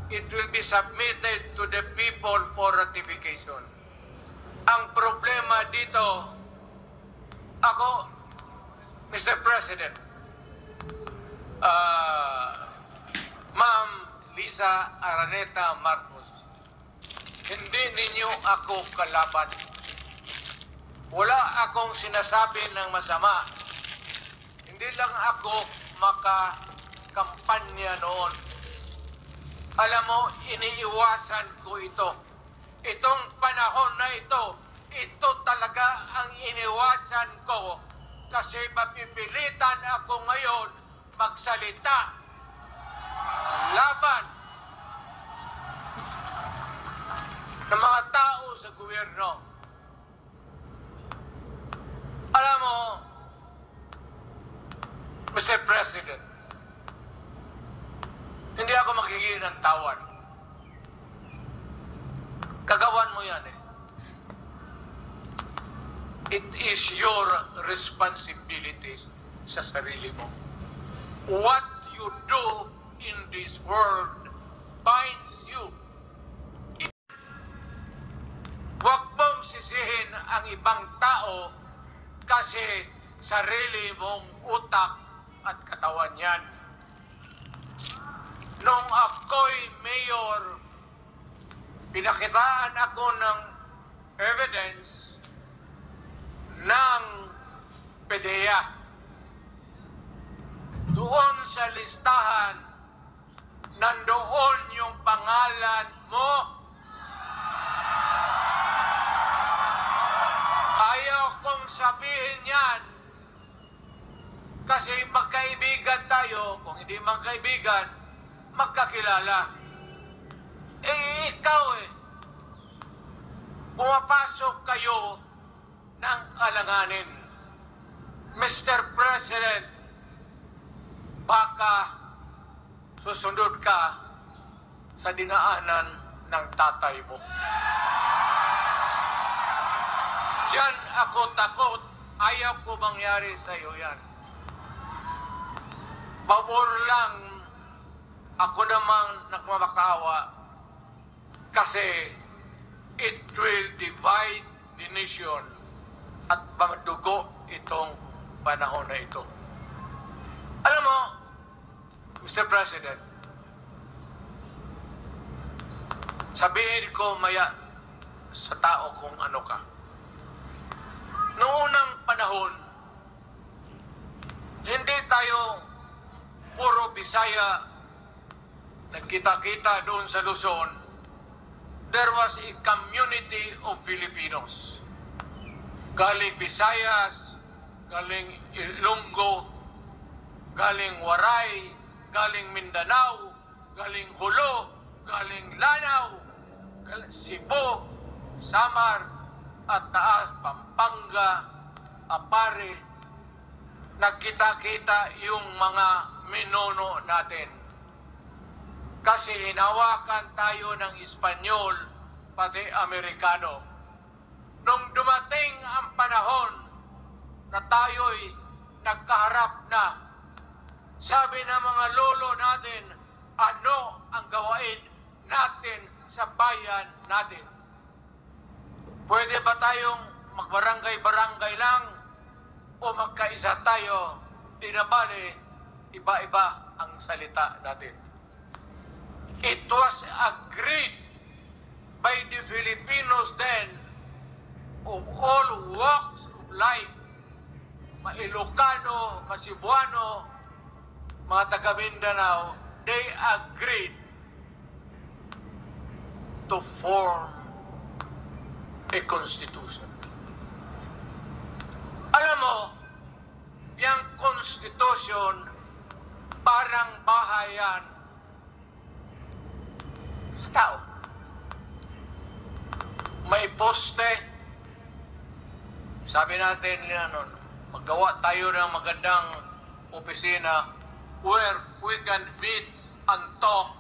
it will be submitted to the people for ratification. Ang problema dito, ako, Mr. President, Ma'am Lisa Araneta Marcos, hindi ninyo ako kalaban. Wala akong sinasabi ng masama. Hindi lang ako makakampanya noon. Alam mo, iniiwasan ko ito. Itong panahon na ito talaga ang iniwasan ko kasi mapipilitan ako ngayon magsalita laban ng mga tao sa gobyerno. Alam mo, Mr. President, hindi ako maghingi ng tawad. Kagawan mo yan eh. It is your responsibilities sa sarili mo. What you do in this world binds you. Huwag mong sisihin ang ibang tao kasi sarili mong utak at katawan yan. Nung ako'y mayor, pinakitaan ako ng evidence ng PDEA. Doon sa listahan, nandoon yung pangalan mo. Ayaw kong sabihin yan kasi magkaibigan tayo. Kung hindi magkaibigan, magkakilala. Ikaw pumapasok kayo ng alanganin. Mr. President, baka susunod ka sa dinaanan ng tatay mo. Diyan ako takot. Ayaw ko mangyari sa iyo yan. Pabor lang, ako namang nagmamakaawa kasi it will divide the nation at madugo itong panahon na ito. Alam mo, Mr. President, sabihin ko maya sa tao kung ano ka. Noong unang panahon, hindi tayo puro Bisaya nagkita-kita doon sa Luzon. There was a community of Filipinos. Galing Visayas, galing Ilonggo, galing Waray, galing Mindanao, galing Hulo, galing Lanao, Cebu, Samar, at Taas, Pampanga, Apare. Nagkita-kita yung mga minono natin. Kasi hinawakan tayo ng Espanyol, pati Amerikano. Nung dumating ang panahon na tayo'y nagkaharap na, sabi ng mga lolo natin, ano ang gawain natin sa bayan natin? Pwede ba tayong magbarangay-barangay lang o magkaisa tayo? Di na bale, iba-iba ang salita natin. It was agreed by the Filipinos then of all walks of life, Ilocano, Cebuano, mga taga Mindanao, they agreed to form a constitution. Alam mo, yung constitution parang bahayan sa tao. May poste. Sabi natin nun, magawa tayo ng magandang opisina where we can meet and talk